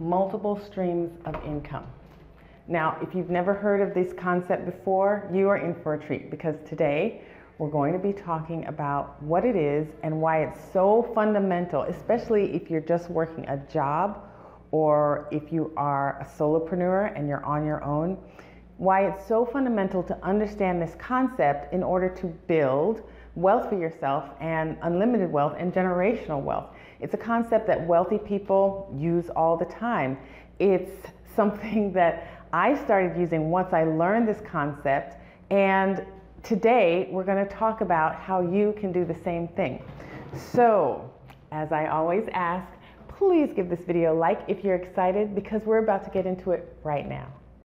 multiple streams of income. Now, if you've never heard of this concept before, you are in for a treat, because today we're going to be talking about what it is and why it's so fundamental, especially if you're just working a job or if you are a solopreneur and you're on your own, why it's so fundamental to understand this concept in order to build wealth for yourself, and unlimited wealth and generational wealth. It's a concept that wealthy people use all the time. It's something that I started using once I learned this concept, and today we're going to talk about how you can do the same thing. So, as I always ask, please give this video a like if you're excited, because we're about to get into it right now.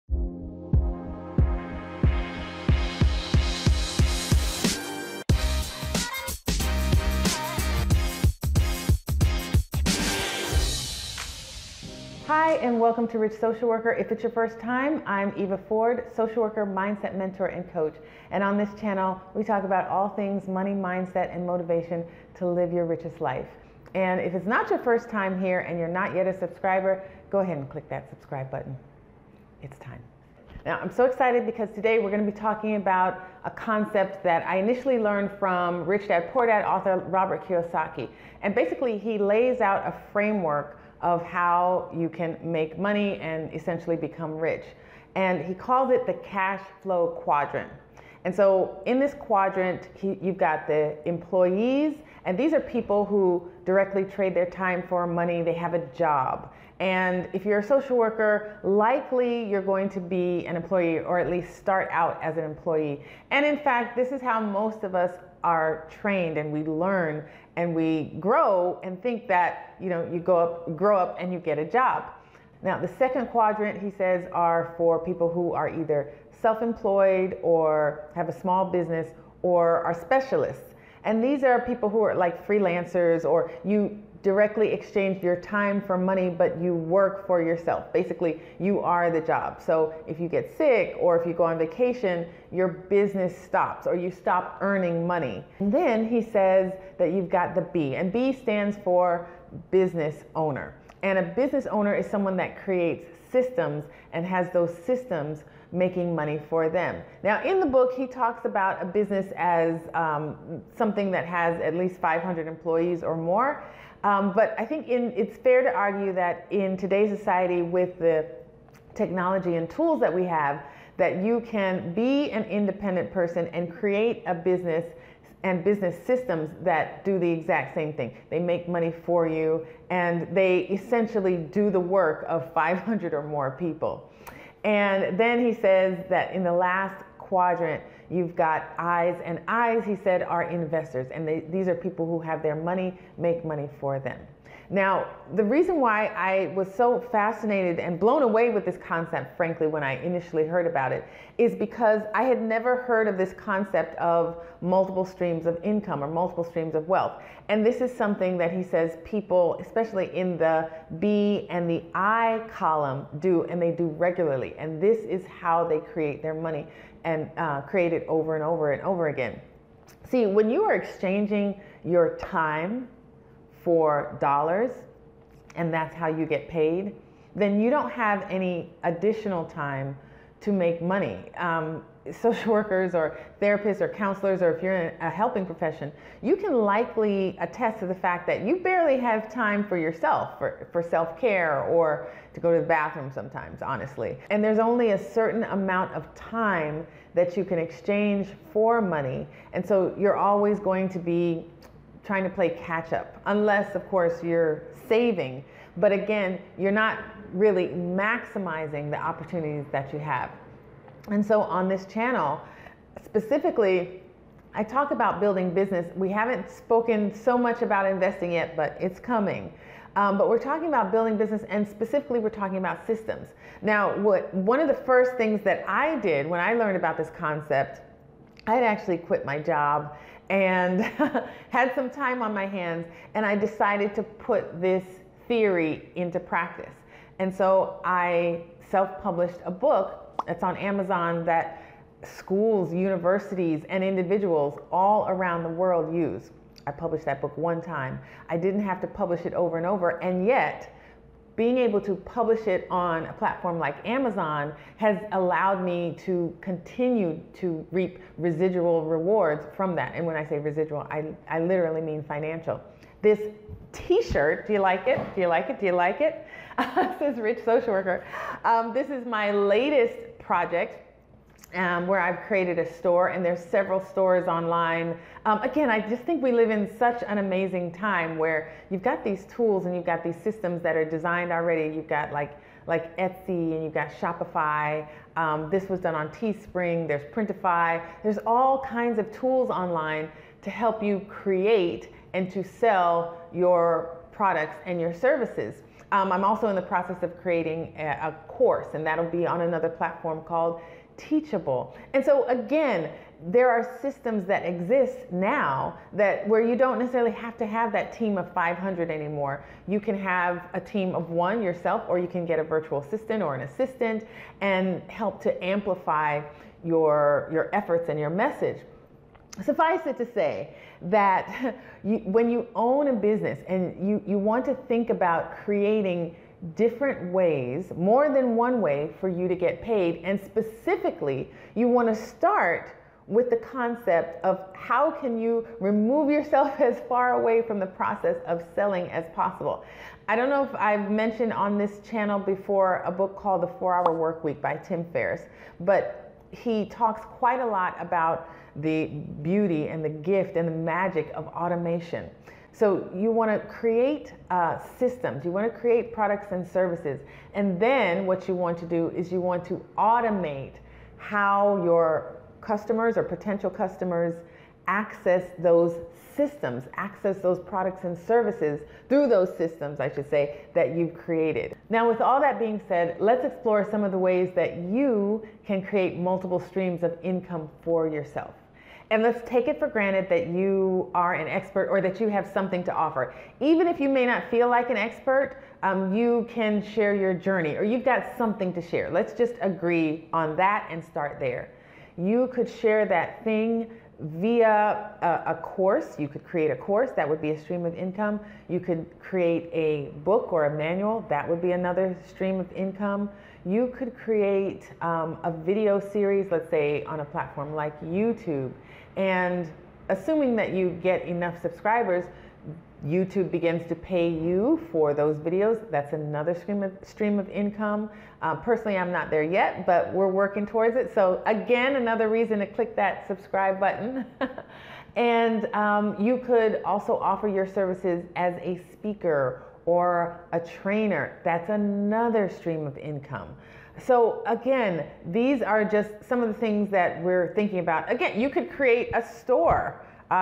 Hi, and welcome to Rich Social Worker. If it's your first time, I'm Eva Ford, social worker, mindset mentor, and coach. And on this channel, we talk about all things money, mindset, and motivation to live your richest life. And if it's not your first time here and you're not yet a subscriber, go ahead and click that subscribe button. It's time. Now, I'm so excited because today we're going to be talking about a concept that I initially learned from Rich Dad Poor Dad author Robert Kiyosaki. And basically, he lays out a framework of how you can make money and essentially become rich. And he calls it the cash flow quadrant. And so in this quadrant, you've got the employees, and these are people who directly trade their time for money. They have a job. And if you're a social worker, likely you're going to be an employee, or at least start out as an employee. And in fact, this is how most of us are trained, and we learn and we grow and think that, you grow up and you get a job. Now, the second quadrant, he says, are for people who are either self-employed or have a small business or are specialists. And these are people who are like freelancers, or you directly exchange your time for money, but you work for yourself. Basically, you are the job. So if you get sick or if you go on vacation, your business stops or you stop earning money. And then he says that you've got the B, and B stands for business owner. And a business owner is someone that creates systems and has those systems making money for them. Now, in the book, he talks about a business as something that has at least 500 employees or more. But I think it's fair to argue that in today's society, with the technology and tools that we have, that you can be an independent person and create a business and business systems that do the exact same thing. They make money for you, and they essentially do the work of 500 or more people. And then he says that in the last quadrant, you've got I's, and I's, he said, are investors, and these are people who have their money make money for them. Now, the reason why I was so fascinated and blown away with this concept, frankly, when I initially heard about it, is because I had never heard of this concept of multiple streams of income or multiple streams of wealth. And this is something that he says people, especially in the B and the I column, do, and they do regularly. And this is how they create their money and create it over and over and over again. See, when you are exchanging your time for dollars, and that's how you get paid, then you don't have any additional time to make money. Social workers or therapists or counselors, or if you're in a helping profession, you can likely attest to the fact that you barely have time for yourself, for self-care, or to go to the bathroom sometimes, honestly. And there's only a certain amount of time that you can exchange for money. And so you're always going to be trying to play catch up, unless of course you're saving. But again, you're not really maximizing the opportunities that you have. And so on this channel, specifically, I talk about building business. We haven't spoken so much about investing yet, but it's coming. But we're talking about building business, and specifically we're talking about systems. Now, one of the first things that I did when I learned about this concept, I had actually quit my job and had some time on my hands, and I decided to put this theory into practice. And so I self-published a book that's on Amazon that schools, universities, and individuals all around the world use. I published that book one time. I didn't have to publish it over and over, and yet being able to publish it on a platform like Amazon has allowed me to continue to reap residual rewards from that. And when I say residual, I literally mean financial. This t-shirt, do you like it? Do you like it? Do you like it? This is Rich Social Worker. This is my latest project. Where I've created a store, and there's several stores online. Again, I just think we live in such an amazing time where you've got these tools and you've got these systems that are designed already. You've got like Etsy, and you've got Shopify. This was done on Teespring. There's Printify. There's all kinds of tools online to help you create and to sell your products and your services. I'm also in the process of creating a course, and that'll be on another platform called Teachable. And so again, there are systems that exist now that where you don't necessarily have to have that team of 500 anymore. You can have a team of one yourself, or you can get a virtual assistant or an assistant and help to amplify your efforts and your message. Suffice it to say that when you own a business and you want to think about creating different ways, more than one way for you to get paid, and specifically you want to start with the concept of how can you remove yourself as far away from the process of selling as possible. I don't know if I've mentioned on this channel before a book called The 4-Hour Workweek by Tim Ferriss, but he talks quite a lot about the beauty and the gift and the magic of automation. So you want to create systems, you want to create products and services, and then what you want to do is you want to automate how your customers or potential customers access those systems, access those products and services through those systems, I should say, that you've created. Now, with all that being said, let's explore some of the ways that you can create multiple streams of income for yourself. And let's take it for granted that you are an expert or that you have something to offer. Even if you may not feel like an expert, you can share your journey, or you've got something to share. Let's just agree on that and start there. You could share that thing via a course. You could create a course, that would be a stream of income. You could create a book or a manual, that would be another stream of income. You could create a video series, let's say on a platform like YouTube, and assuming that you get enough subscribers, YouTube begins to pay you for those videos. That's another stream of income. Personally, I'm not there yet, but we're working towards it. So again, another reason to click that subscribe button. And you could also offer your services as a speaker or a trainer. That's another stream of income. So again, these are just some of the things that we're thinking about. Again, you could create a store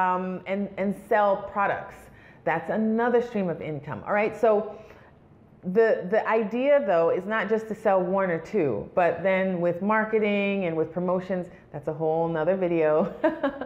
and sell products. That's another stream of income. All right, so the idea though is not just to sell one or two, but then with marketing and with promotions, that's a whole nother video.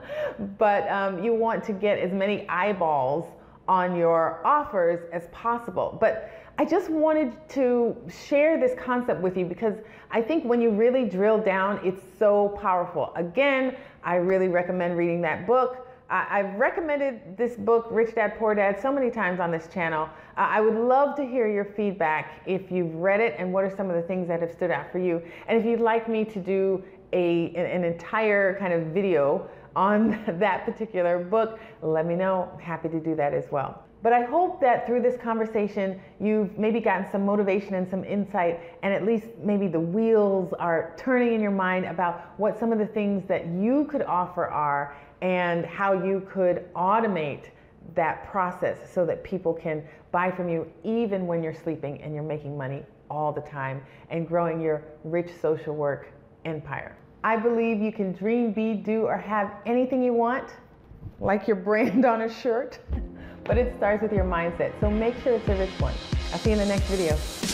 But you want to get as many eyeballs on your offers as possible. But I just wanted to share this concept with you because I think when you really drill down, it's so powerful. Again, I really recommend reading that book. I've recommended this book, Rich Dad Poor Dad, so many times on this channel. I would love to hear your feedback if you've read it and what are some of the things that have stood out for you. And if you'd like me to do an entire kind of video on that particular book, let me know. I'm happy to do that as well. But I hope that through this conversation, you've maybe gotten some motivation and some insight, and at least maybe the wheels are turning in your mind about what some of the things that you could offer are and how you could automate that process so that people can buy from you even when you're sleeping and you're making money all the time and growing your rich social work empire. I believe you can dream, be, do, or have anything you want, like your brand on a shirt, but it starts with your mindset. So make sure it's a rich one. I'll see you in the next video.